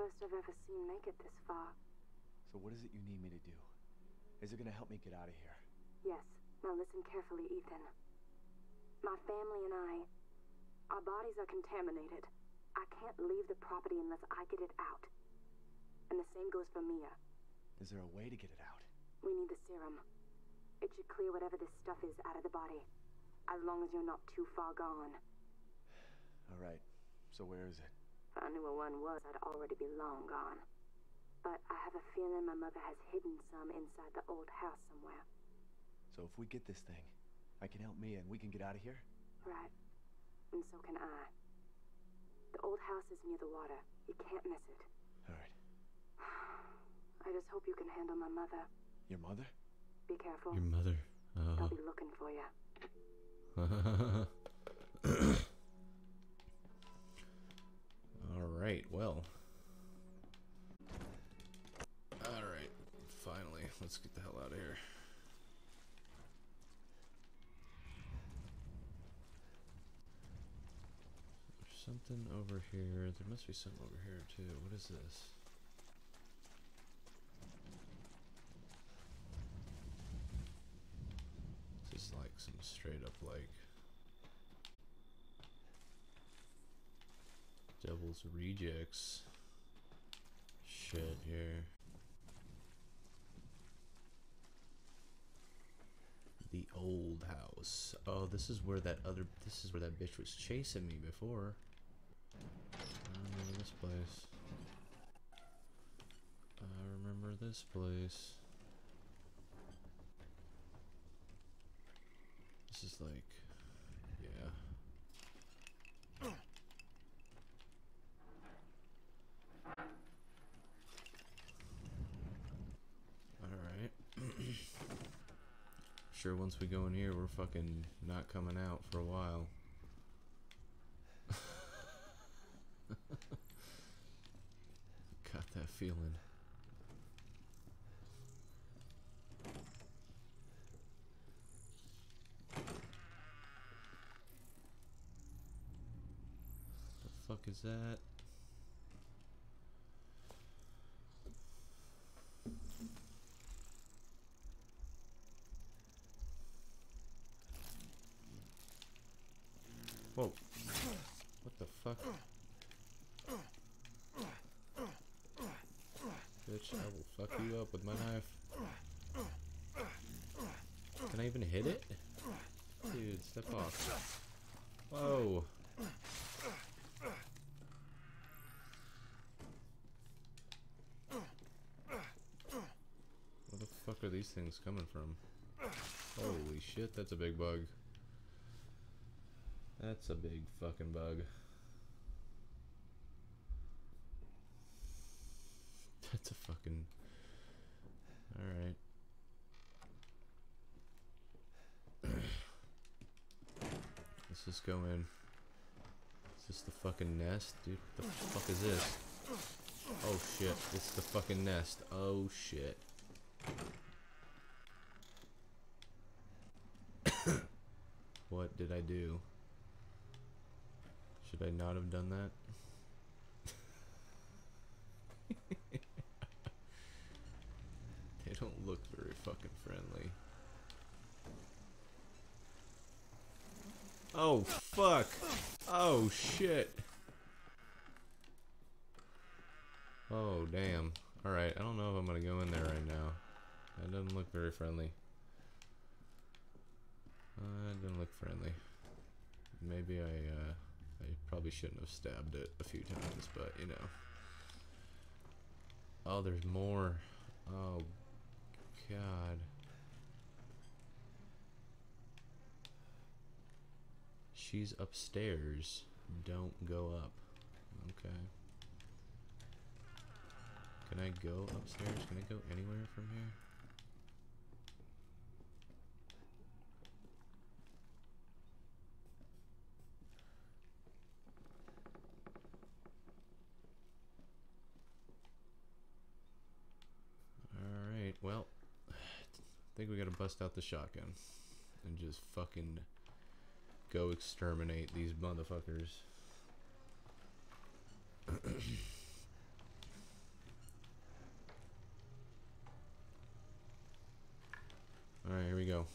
first I've ever seen make it this far. So what is it you need me to do? Is it gonna help me get out of here? Yes. Now listen carefully, Ethan. My family and I, our bodies are contaminated. I can't leave the property unless I get it out. And the same goes for Mia. Is there a way to get it out? We need the serum. It should clear whatever this stuff is out of the body. As long as you're not too far gone. Alright, so where is it? If I knew where one was, I'd already be long gone. But I have a feeling my mother has hidden some inside the old house somewhere. So if we get this thing, I can help Mia and we can get out of here? Right. And so can I. The old house is near the water. You can't miss it. Alright. I just hope you can handle my mother. Your mother? Be careful. Your mother. I'll be looking for you. Alright, well. Alright, finally. Let's get the hell out of here. There's something over here. There must be something over here too. What is this? This is like some straight up like Devil's Rejects shit here. The old house. Oh, this is where that bitch was chasing me before. I remember this place. I remember this place. This is like, yeah. Alright. Sure, once we go in here, we're fucking not coming out for a while. Got that feeling. The fuck is that? Whoa. What the fuck? Bitch, I will fuck you up with my knife. Can I even hit it? Dude, step off. Whoa. Where the fuck are these things coming from? Holy shit, that's a big bug. That's a big fucking bug. That's a fucking... Alright. Let's just go in. Is this the fucking nest? Dude, what the fuck is this? Oh shit, it's the fucking nest. Oh shit. What did I do? Should I not have done that? They don't look very fucking friendly. Oh fuck! Oh shit! Oh damn. Alright, I don't know if I'm gonna go in there right now. That doesn't look very friendly. It doesn't look friendly. Maybe I probably shouldn't have stabbed it a few times, but you know. Oh, there's more. Oh, God. She's upstairs. Don't go up. Okay. Can I go upstairs? Can I go anywhere from here? Alright, well, I think we gotta bust out the shotgun and just fucking go exterminate these motherfuckers. Alright, here we go.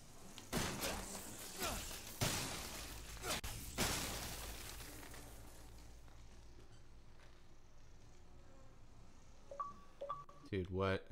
Dude, what?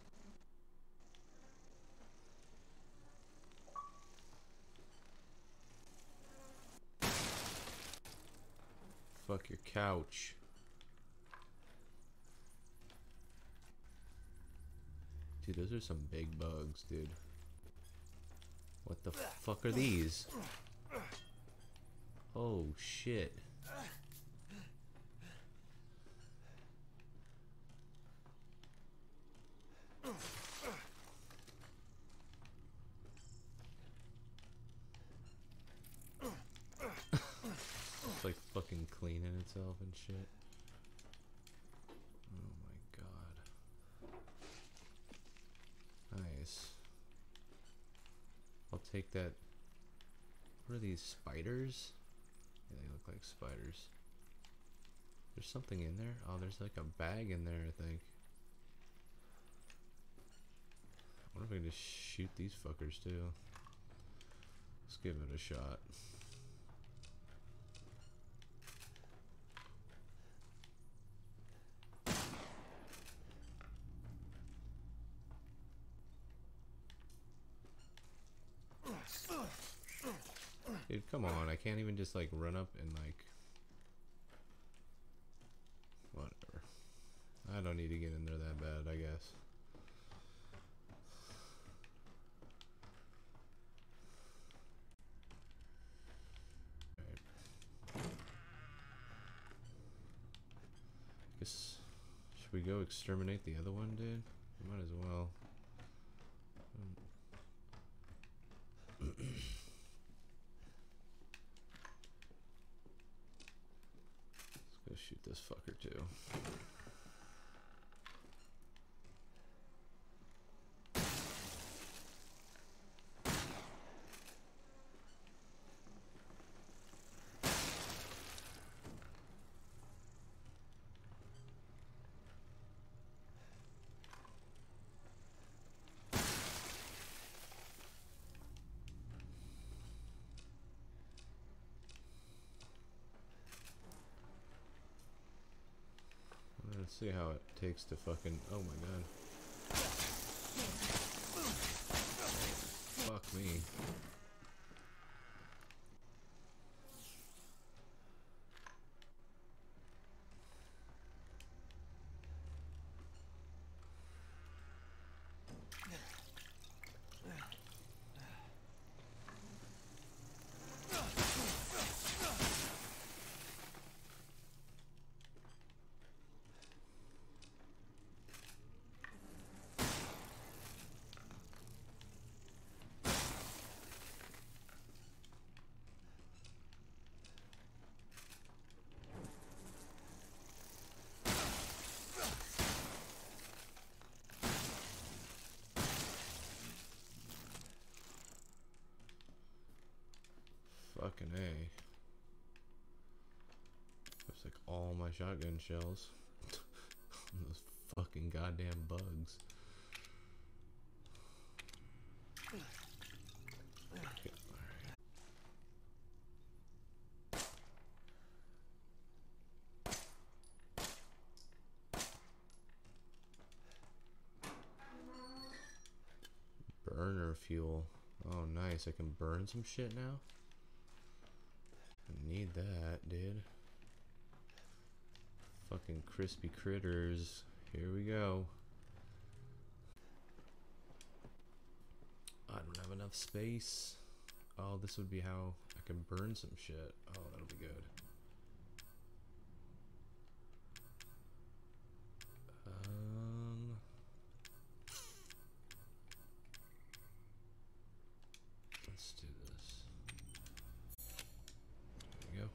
Fuck your couch. Dude, those are some big bugs, dude. What the fuck are these? Oh, shit. It's like fucking cleaning itself and shit. Oh my god. Nice. I'll take that. What are these, spiders? Yeah, they look like spiders. There's something in there? Oh, there's like a bag in there, I think. I wonder if I can just shoot these fuckers too. Let's give it a shot. Dude, come on, I can't even just like run up and like... Whatever. I don't need to get in there that bad, I guess. Alright. Guess... Should we go exterminate the other one, dude? Might as well. Let's go shoot this fucker too. Let's see how it takes to fucking... Oh my god. Fuck me. Fucking A. Looks like all my shotgun shells. Those fucking goddamn bugs. Okay, alright. Burner fuel. Oh nice, I can burn some shit now? I need that, dude. Fucking crispy critters. Here we go. I don't have enough space. Oh, this would be how I can burn some shit. Oh, that'll be good. Let's do this. There we go.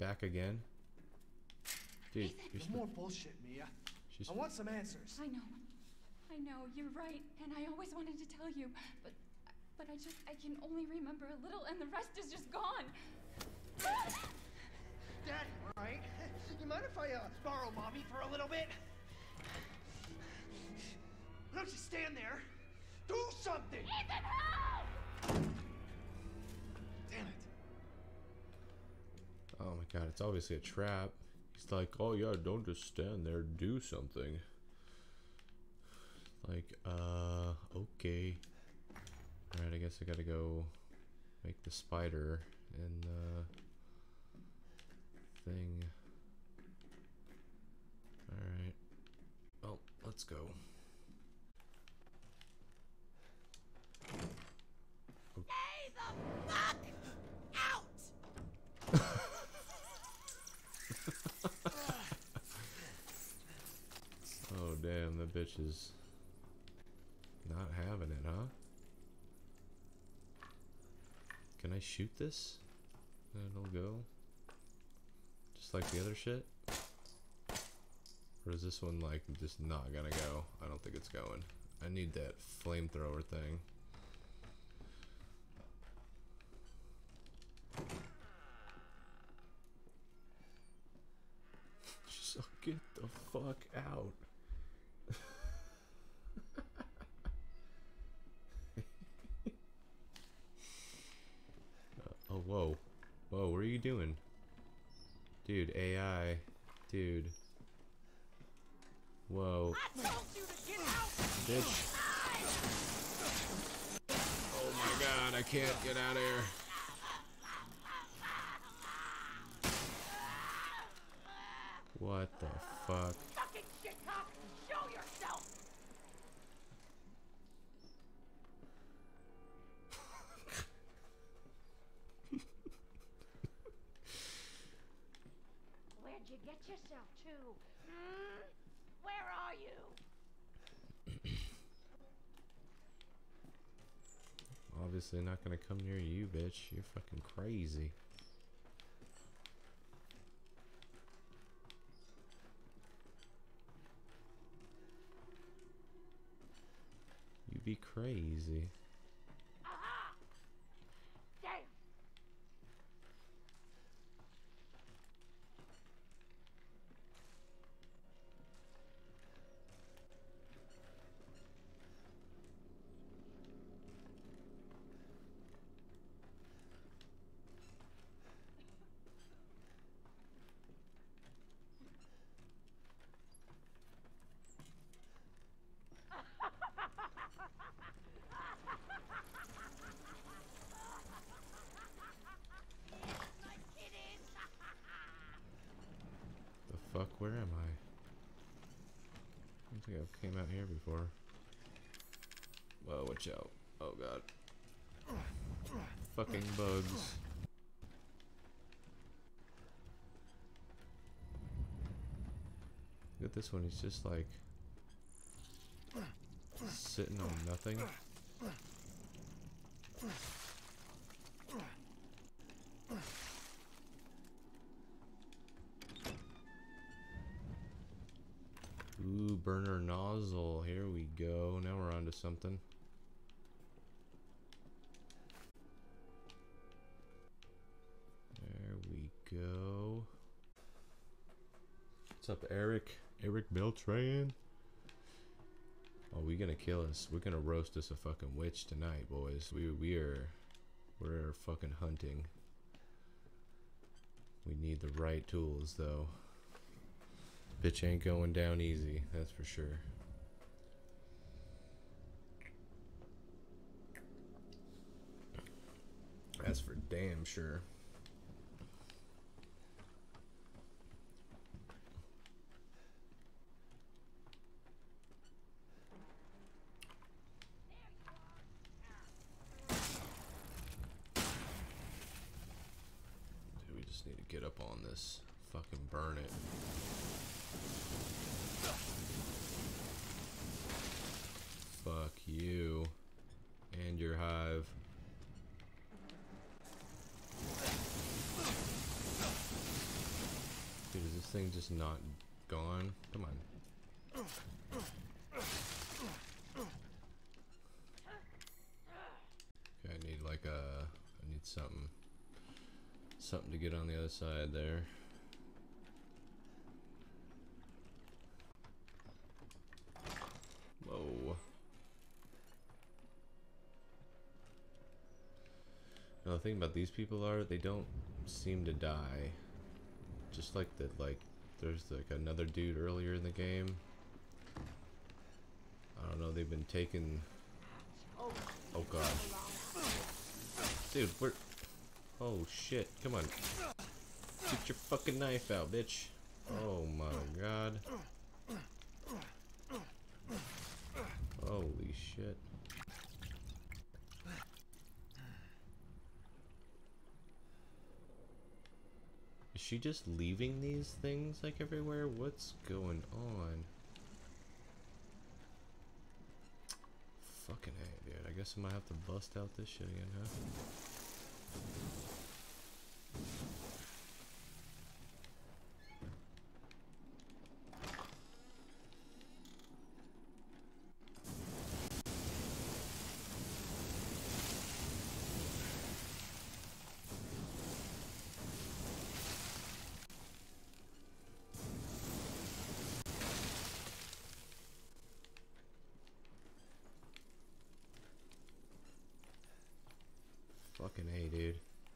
back again? Dude, you're No more bullshit, Mia. she's I want some answers. I know, you're right, and I always wanted to tell you, but I can only remember a little, and the rest is just gone. Daddy, all right? You mind if I borrow Mommy for a little bit? Why don't you stand there? Do something! Ethan, help! Damn it. Oh my god, it's obviously a trap. He's like, oh yeah, don't just stand there, do something. Like, okay. Alright, I guess I gotta go make the spider and thing. Alright. Well, let's go. Stay the fuck out! Oh damn, that bitch is not having it, huh? Can I shoot this? And it'll go? Just like the other shit? Or is this one like just not gonna go? I don't think it's going. I need that flamethrower thing. Just get the fuck out. Oh, whoa. Whoa, what are you doing? Dude, AI. Dude. Whoa. I told you to get out! Bitch. Oh my god, I can't get out of here. What the fuck? Fucking shitcock! Show yourself! Where'd you get yourself to? Hmm? Where are you? Obviously not gonna come near you, bitch. You're fucking crazy. You be crazy. Aha! Damn! The fuck? Where am I? I don't think I came out here before. Whoa, watch out. Oh god. Fucking bugs. Look at this one, he's just like sitting on nothing. Ooh, burner nozzle. Here we go. Now we're on to something. There we go. What's up, Eric? Eric Beltran? Oh, we gonna kill us. We're gonna roast us a fucking witch tonight, boys. We're fucking hunting. We need the right tools, though. Bitch ain't going down easy, that's for sure. That's for damn sure. Dude, we just need to get up on this. Fucking burn it. Fuck you and your hive. thing just not gone? Come on. Okay, I need like I need something to get on the other side there. Whoa. Now the thing about these people are they don't seem to die. Just like that, like there's like another dude earlier in the game. I don't know, they've been taken. Oh god. Dude, we're. Oh shit, come on. Get your fucking knife out, bitch. Oh my god. Holy shit. Is she just leaving these things like everywhere? What's going on? Fucking hey, dude. I guess I might have to bust out this shit again, huh? Fucking hey, dude.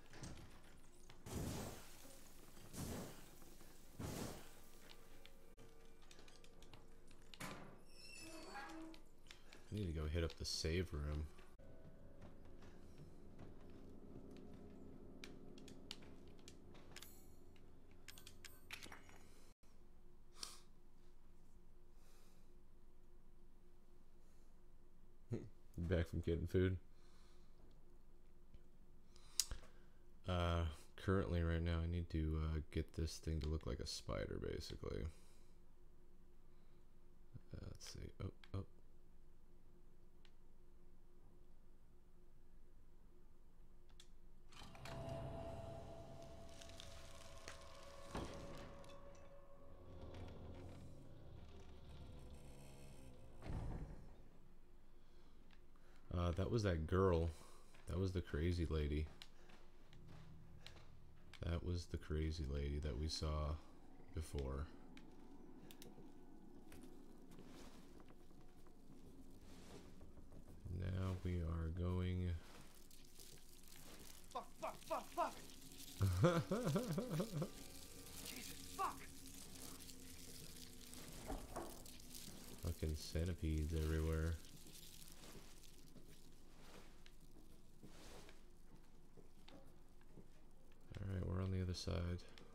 I need to go hit up the save room. Back from getting food. Currently right now I need to get this thing to look like a spider basically. Let's see. Oh. That was that girl. That was the crazy lady. That was the crazy lady that we saw before. Now we are going... Fuck. Jesus, fuck. Fucking centipedes everywhere. Alright, we're on the other side.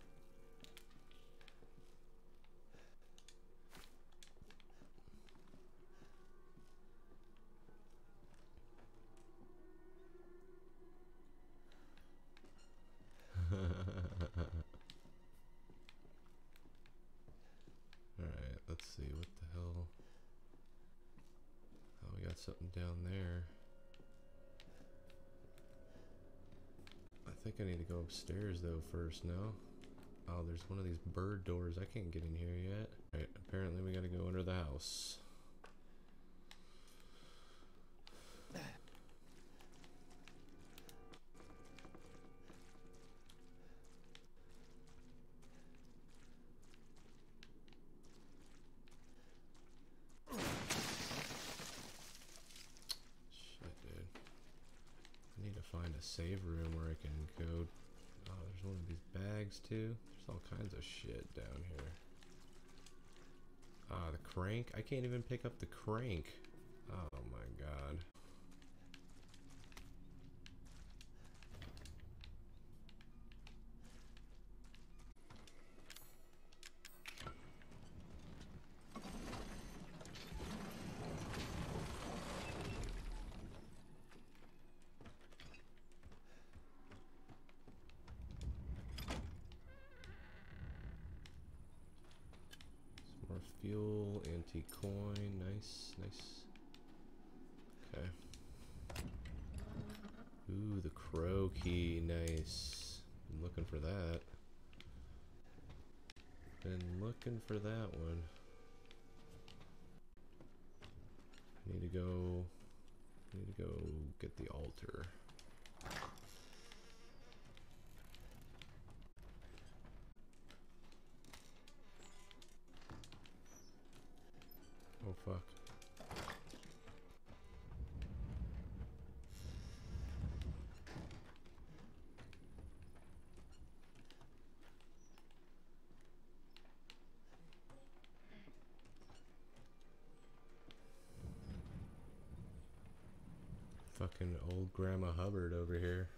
Alright, let's see, what the hell? Oh, we got something down there. I think I need to go upstairs though first, no? Oh, there's one of these bird doors. I can't get in here yet. Alright, apparently we gotta go under the house. Find a save room where I can go. Oh, there's one of these bags too. There's all kinds of shit down here. Ah, the crank. I can't even pick up the crank. Oh my god. Fuel, anti-coin, nice. Okay. Ooh, the crow key, nice. I'm looking for that. Been looking for that one. Need to go get the altar. Oh fuck. Fucking old Grandma Hubbard over here.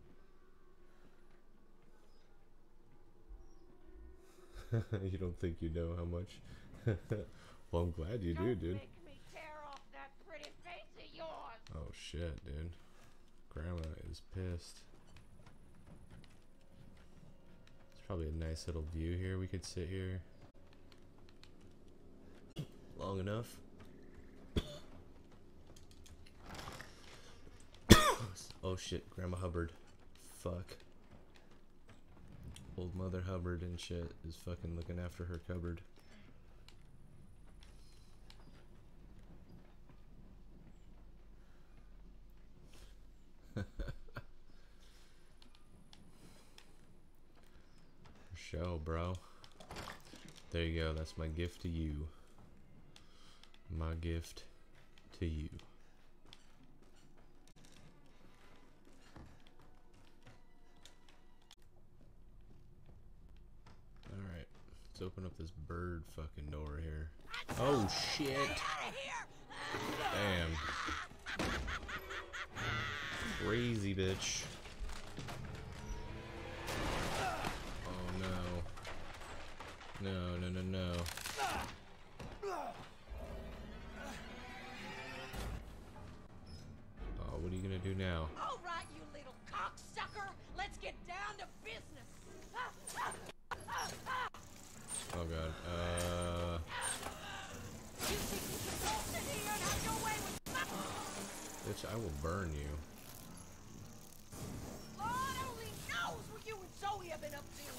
You don't think you know how much? Well, I'm glad you do, dude. Make me tear off that pretty face of yours. Oh shit, dude. Grandma is pissed. It's probably a nice little view here. We could sit here long enough. Oh shit, Grandma Hubbard. Fuck. Old Mother Hubbard and shit is fucking looking after her cupboard. Show, bro. There you go. That's my gift to you. My gift to you. Alright. Let's open up this bird fucking door here. Oh shit! Damn. Crazy bitch. No, no, no, no. Oh, what are you gonna do now? All right, you little cocksucker. Let's get down to business. Oh god. You think you can walk in here and have your way with my... Bitch, I will burn you. Lord only knows what you and Zoe have been up to.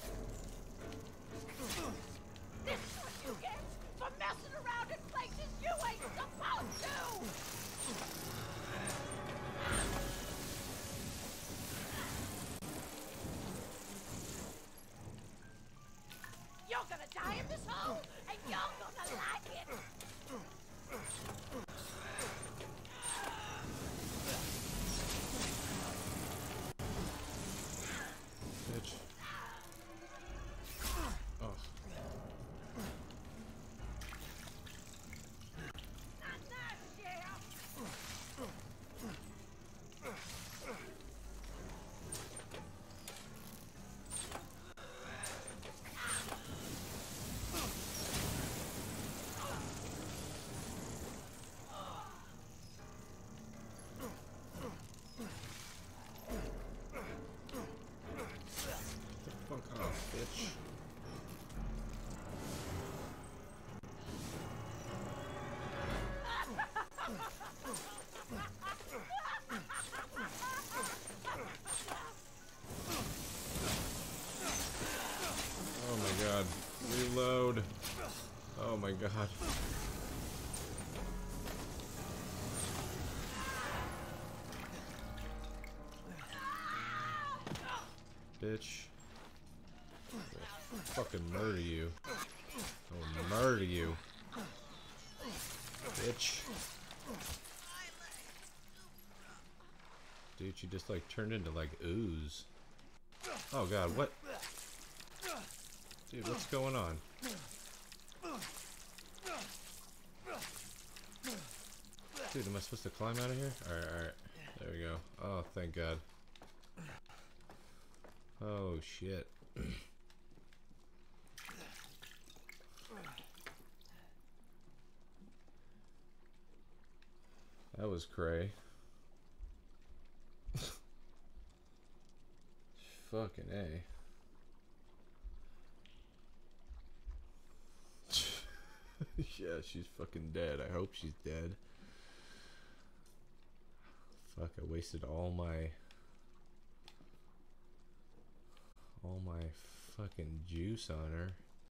This is what you get for messing around in places you ain't supposed to! You're gonna die in this hole, and you're gonna like it! Bitch. Oh. Not nice, yeah! Fuck off, bitch. Oh my god. Reload. Oh my god. Bitch. I'll fucking murder you. I'll murder you. Bitch. Dude, you just like turned into like ooze. Oh god, what? Dude, what's going on? Dude, am I supposed to climb out of here? Alright, alright. There we go. Oh, thank god. Oh, shit. That was cray. Fucking A. Yeah, she's fucking dead. I hope she's dead. Fuck, I wasted all my fucking juice on her.